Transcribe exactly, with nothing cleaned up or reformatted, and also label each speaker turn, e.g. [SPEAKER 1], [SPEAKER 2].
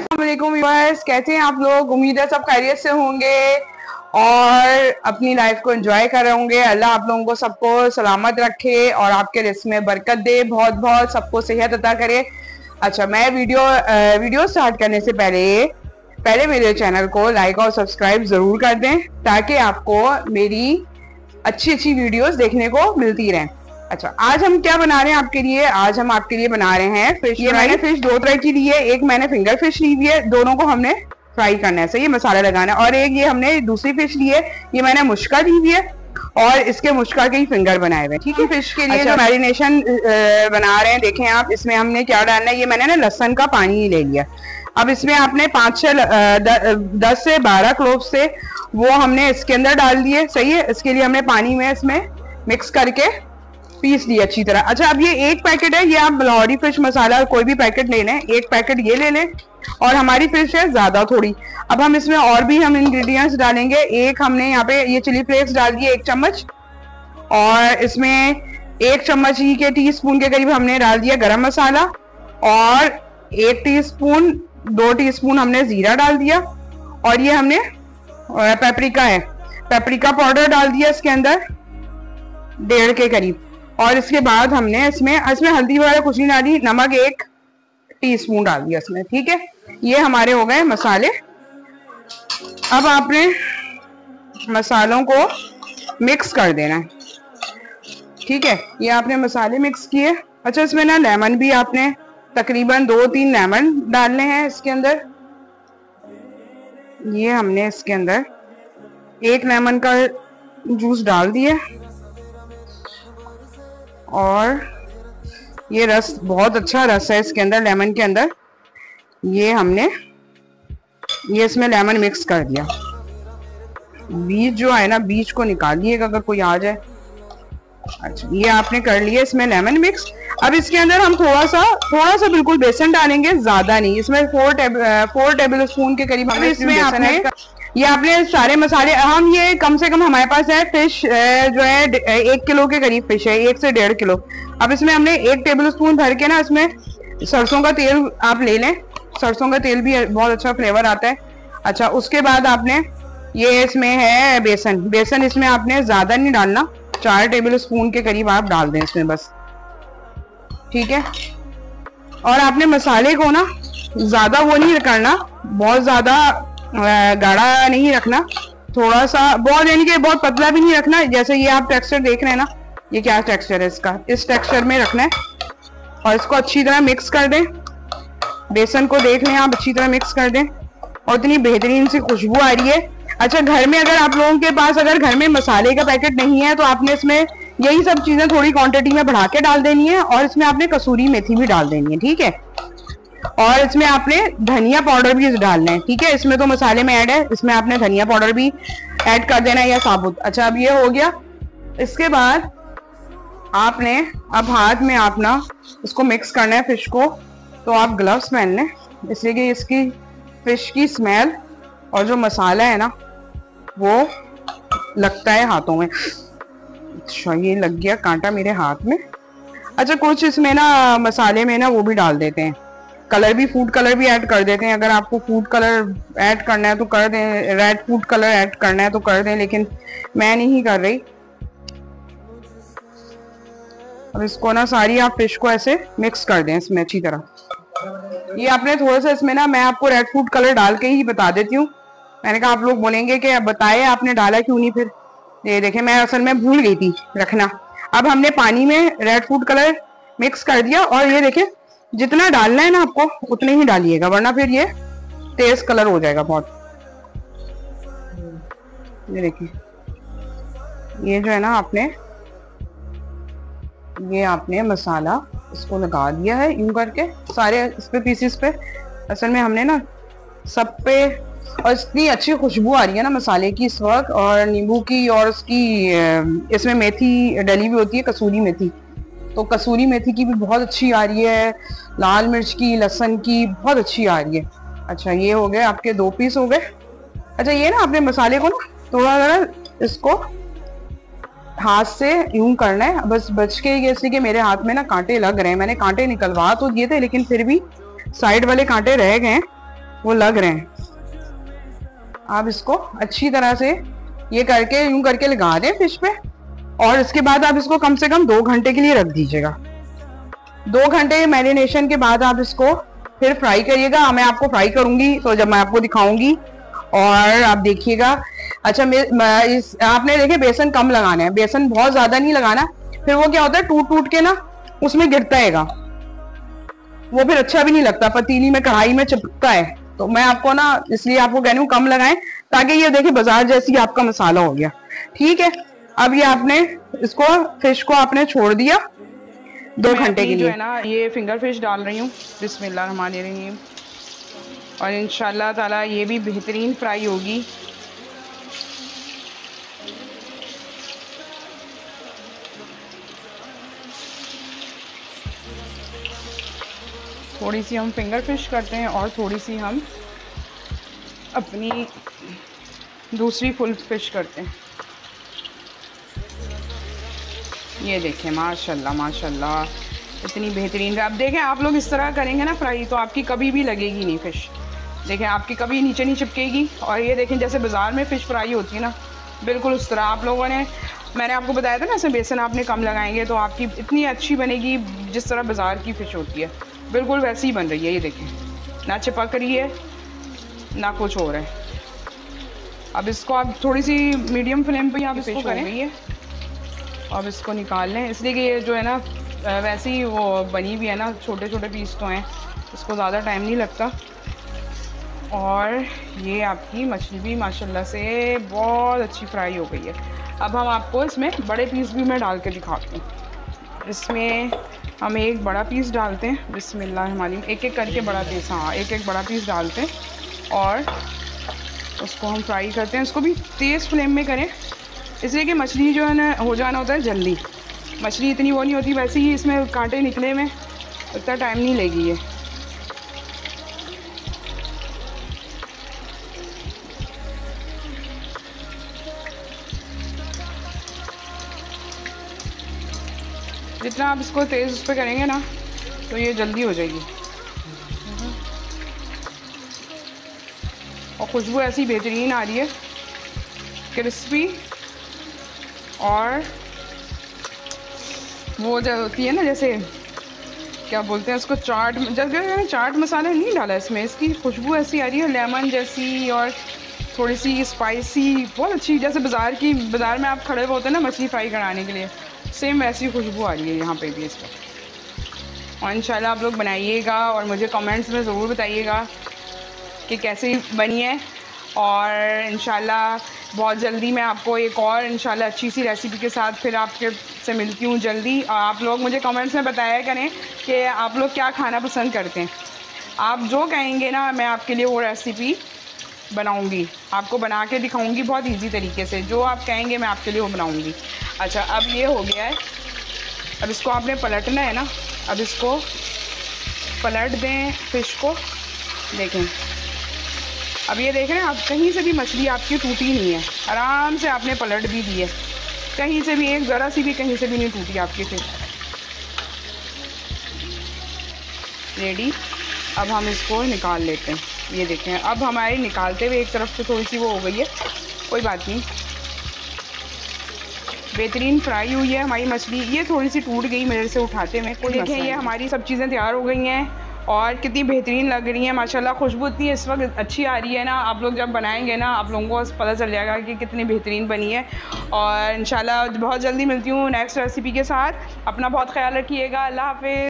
[SPEAKER 1] अस्सलामुअलैकुम व्यूअर्स, कैसे हैं आप लोग। उम्मीद है सब खैरियत से होंगे और अपनी लाइफ को एंजॉय कर रहे होंगे। अल्लाह आप लोगों को सबको सलामत रखे और आपके रिस्क में बरकत दे, बहुत बहुत सबको सेहत अता करे। अच्छा, मैं वीडियो वीडियो स्टार्ट करने से पहले पहले मेरे चैनल को लाइक और सब्सक्राइब जरूर कर दें ताकि आपको मेरी अच्छी अच्छी वीडियोस देखने को मिलती रहें। अच्छा, आज हम क्या बना रहे हैं आपके लिए। आज हम आपके लिए बना रहे हैं फिश। ये मैंने फिश दो तरह की ली है, एक मैंने फिंगर फिश ली हुई है, दोनों को हमने फ्राई करना है, सही है, मसाला लगाना है। और एक ये हमने दूसरी फिश ली है, ये मैंने मुश्का ली हुई है और इसके मुश्का के ही फिंगर बनाए हुए, ठीक है। फिश के लिए अच्छा, जो मैरिनेशन बना रहे हैं, देखें आप, इसमें हमने क्या डालना है। ये मैंने ना लहसुन का पानी ले लिया। अब इसमें आपने पाँच छह दस से बारह क्लोव से वो हमने इसके अंदर डाल दिए, सही है। इसके लिए हमने पानी में इसमें मिक्स करके पीस लिया अच्छी तरह। अच्छा, अब ये एक पैकेट है, ये आप लाहौरी फिश मसाला कोई भी पैकेट ले लें, एक पैकेट ये ले लें। और हमारी फिश है ज्यादा थोड़ी। अब हम इसमें और भी हम इंग्रेडिएंट्स डालेंगे। एक हमने यहाँ पे ये चिली फ्लेक्स डाल दिए एक चम्मच, और इसमें एक चम्मच ही के टी स्पून के करीब हमने डाल दिया गरम मसाला, और एक टीस्पून दो टीस्पून हमने जीरा डाल दिया, और ये हमने पेपरिका है, पेपरिका पाउडर डाल दिया इसके अंदर डेढ़ के करीब। और इसके बाद हमने इसमें इसमें हल्दी वगैरह कुछ नहीं डाली, नमक एक टीस्पून डाल दिया इसमें, ठीक है। ये हमारे हो गए मसाले। अब आपने मसालों को मिक्स कर देना है, ठीक है। ये आपने मसाले मिक्स किए। अच्छा, इसमें ना लेमन भी आपने तकरीबन दो तीन लेमन डालने हैं इसके अंदर। ये हमने इसके अंदर एक लेमन का जूस डाल दिया, और ये रस बहुत अच्छा रस है इसके अंदर, लेमन के अंदर। ये हमने ये इसमें लेमन मिक्स कर दिया। बीज जो है ना, बीज को निकालिएगा अगर कोई आ जाए। अच्छा, ये आपने कर लिया इसमें लेमन मिक्स। अब इसके अंदर हम थोड़ा सा थोड़ा सा बिल्कुल बेसन डालेंगे, ज्यादा नहीं। इसमें four table four tablespoon के करीब हमने इसमें आपने ये आपने सारे मसाले, हम ये कम से कम हमारे पास है फिश जो है एक किलो के करीब फिश है, एक से डेढ़ किलो। अब इसमें हमने एक टेबल स्पून भर के ना इसमें सरसों का तेल आप ले लें, सरसों का तेल भी बहुत अच्छा फ्लेवर आता है। अच्छा, उसके बाद आपने ये इसमें है बेसन। बेसन इसमें आपने ज्यादा नहीं डालना, चार टेबल स्पून के करीब आप डाल दें इसमें बस, ठीक है। और आपने मसाले को ना ज्यादा वो नहीं करना, बहुत ज्यादा गाढ़ा नहीं रखना, थोड़ा सा बहुत, यानी कि बहुत पतला भी नहीं रखना। जैसे ये आप टेक्सचर देख रहे हैं ना, ये क्या टेक्सचर है इसका, इस टेक्सचर में रखना है। और इसको अच्छी तरह मिक्स कर दें, बेसन को देख लें आप, अच्छी तरह मिक्स कर दें। और इतनी बेहतरीन सी खुशबू आ रही है। अच्छा, घर में अगर आप लोगों के पास अगर घर में मसाले का पैकेट नहीं है तो आपने इसमें यही सब चीजें थोड़ी क्वांटिटी में बढ़ा के डाल देनी है, और इसमें आपने कसूरी मेथी भी डाल देनी है, ठीक है। और इसमें आपने धनिया पाउडर भी डालना है, ठीक है। इसमें तो मसाले में ऐड है, इसमें आपने धनिया पाउडर भी ऐड कर देना है या साबुत। अच्छा, अब ये हो गया। इसके बाद आपने अब हाथ में आप ना इसको मिक्स करना है फिश को, तो आप ग्लव्स पहन लें, इसलिए कि इसकी फिश की स्मेल और जो मसाला है ना वो लगता है हाथों में। अच्छा, ये लग गया कांटा मेरे हाथ में। अच्छा, कुछ इसमें ना मसाले में ना वो भी डाल देते हैं, कलर भी, फूड कलर भी ऐड कर देते हैं। अगर आपको फूड कलर ऐड करना है तो कर दें, रेड फूड कलर ऐड करना है तो कर दें, लेकिन मैं नहीं कर रही। अब इसको ना सारी आप फिश को ऐसे मिक्स कर दें इसमें अच्छी तरह। ये आपने थोड़ा सा इसमें ना, मैं आपको रेड फूड कलर डाल के ही बता देती हूँ। मैंने कहा आप लोग बोलेंगे कि अब बताए आपने डाला क्यों नहीं फिर। ये देखें, मैं असल में भूल गई थी रखना। अब हमने पानी में रेड फूड कलर मिक्स कर दिया, और ये देखें जितना डालना है ना आपको उतने ही डालिएगा, वरना फिर ये तेज कलर हो जाएगा बहुत। ये देखिए, ये जो है ना आपने ये आपने मसाला इसको लगा दिया है यूं करके सारे इस पे पीसेस पे। असल में हमने ना सब पे, और इतनी अच्छी खुशबू आ रही है ना मसाले की इस वक्त, और नींबू की, और उसकी इसमें मेथी डली हुई होती है, कसूरी मेथी, तो कसूरी मेथी की भी बहुत अच्छी आ रही है, लाल मिर्च की, लहसुन की बहुत अच्छी आ रही है। अच्छा, ये हो गए आपके दो पीस हो गए। अच्छा, ये ना आपने मसाले को ना थोड़ा जरा इसको हाथ से यूं करना है बस, बच के, जैसे कि मेरे हाथ में ना कांटे लग रहे हैं, मैंने कांटे निकलवा तो दिए थे लेकिन फिर भी साइड वाले कांटे रह गए। वो लग रहे हैं। आप इसको अच्छी तरह से ये करके यूं करके लगा दें फिश पे, और इसके बाद आप इसको कम से कम दो घंटे के लिए रख दीजिएगा। दो घंटे मैरिनेशन के बाद आप इसको फिर फ्राई करिएगा। मैं आपको फ्राई करूंगी तो जब मैं आपको दिखाऊंगी, और आप देखिएगा। अच्छा, मैं इस आपने देखे बेसन कम लगाना है, बेसन बहुत ज्यादा नहीं लगाना, फिर वो क्या होता है टूट टूट के ना उसमें गिरता हैगा, वो फिर अच्छा भी नहीं लगता, पतीली में कढ़ाई में चिपकता है। तो मैं आपको ना इसलिए आपको कह रही हूँ कम लगाएं, ताकि ये देखिए बाजार जैसी आपका मसाला हो गया। ठीक है, अब ये आपने इसको फिश को आपने छोड़ दिया दो घंटे के लिए। जो है ना ये फिंगर फिश डाल रही हूँ, बिस्मिल्लाह रहमान रहीम, और इंशाल्लाह ताला ये भी बेहतरीन फ्राई होगी। थोड़ी सी हम फिंगर फिश करते हैं और थोड़ी सी हम अपनी दूसरी फुल फिश करते हैं। ये देखें माशाल्लाह माशाल्लाह इतनी बेहतरीन। अब देखें आप लोग इस तरह करेंगे ना फ्राई, तो आपकी कभी भी लगेगी नहीं फिश। देखें आपकी कभी नीचे नहीं चिपकेगी। और ये देखें जैसे बाज़ार में फ़िश फ्राई होती है ना, बिल्कुल उस तरह। आप लोगों ने, मैंने आपको बताया था ना, ऐसे बेसन आपने कम लगाएंगे तो आपकी इतनी अच्छी बनेगी जिस तरह बाज़ार की फ़िश होती है, बिल्कुल वैसी ही बन रही है। ये देखें ना चिपक रही है ना कुछ हो रहा है। अब इसको आप थोड़ी सी मीडियम फ्लेम पे आप इसको करें, अब इसको निकाल लें, इसलिए कि ये जो है ना वैसे ही वो बनी भी है ना, छोटे छोटे पीस तो हैं, इसको ज़्यादा टाइम नहीं लगता। और ये आपकी मछली भी माशाल्लाह से बहुत अच्छी फ्राई हो गई है। अब हम आपको इसमें बड़े पीस भी मैं डाल के दिखाती हूँ। इसमें हम एक बड़ा पीस डालते हैं, बिस्मिल्लाहिर्रहमानिर्रहीम, एक एक करके बड़ा पीस, हाँ एक एक बड़ा पीस डालते हैं और उसको हम फ्राई करते हैं। इसको भी तेज़ फ्लेम में करें, इसलिए कि मछली जो है ना हो जाना होता है जल्दी। मछली इतनी वो नहीं होती, वैसे ही इसमें कांटे निकले में उतना टाइम नहीं लेगी ये। जितना आप इसको तेज़ उस पर करेंगे ना तो ये जल्दी हो जाएगी। और खुशबू ऐसी बेहतरीन आ रही है, क्रिस्पी, और वो जो होती है ना, जैसे क्या बोलते हैं उसको, चाट, जैसे चाट मसाला नहीं डाला इसमें, इसकी खुशबू ऐसी आ रही है लेमन जैसी और थोड़ी सी स्पाइसी, बहुत अच्छी। जैसे बाज़ार की, बाज़ार में आप खड़े होते हैं ना मछली फ्राई कराने के लिए, सेम वैसी खुशबू आ रही है यहाँ पे भी इस पर। और इंशाल्लाह आप लोग बनाइएगा और मुझे कमेंट्स में ज़रूर बताइएगा कि कैसी बनी है। और इंशाल्लाह बहुत जल्दी मैं आपको एक और इंशाल्लाह अच्छी सी रेसिपी के साथ फिर आपके से मिलती हूँ जल्दी। और आप लोग मुझे कमेंट्स में बताया करें कि आप लोग क्या खाना पसंद करते हैं। आप जो कहेंगे ना मैं आपके लिए वो रेसिपी बनाऊंगी, आपको बना के दिखाऊंगी बहुत इजी तरीके से। जो आप कहेंगे मैं आपके लिए वो बनाऊंगी। अच्छा, अब ये हो गया है, अब इसको आपने पलटना है ना, अब इसको पलट दें फ़िश को। देखें अब ये देख रहे हैं आप, कहीं से भी मछली आपकी टूटी नहीं है, आराम से आपने पलट भी दी है, कहीं से भी एक ज़रा सी भी कहीं से भी नहीं टूटी आपकी फ़िश। रेडी, अब हम इसको निकाल लेते हैं। ये देखें अब हमारे निकालते हुए एक तरफ से थोड़ी सी वो हो गई है, कोई बात नहीं, बेहतरीन फ्राई हुई है हमारी मछली। ये थोड़ी सी टूट गई मेरे से उठाते में, कोई देखें ये हमारी सब चीज़ें तैयार हो गई हैं और कितनी बेहतरीन लग रही है माशाल्लाह। खुशबू इतनी इस वक्त अच्छी आ रही है ना, आप लोग जब बनाएंगे ना आप लोगों को पता चल जाएगा कि कितनी बेहतरीन बनी है। और इंशाल्लाह बहुत जल्दी मिलती हूँ नेक्स्ट रेसिपी के साथ। अपना बहुत ख्याल रखिएगा, अल्लाह हाफ़िज़।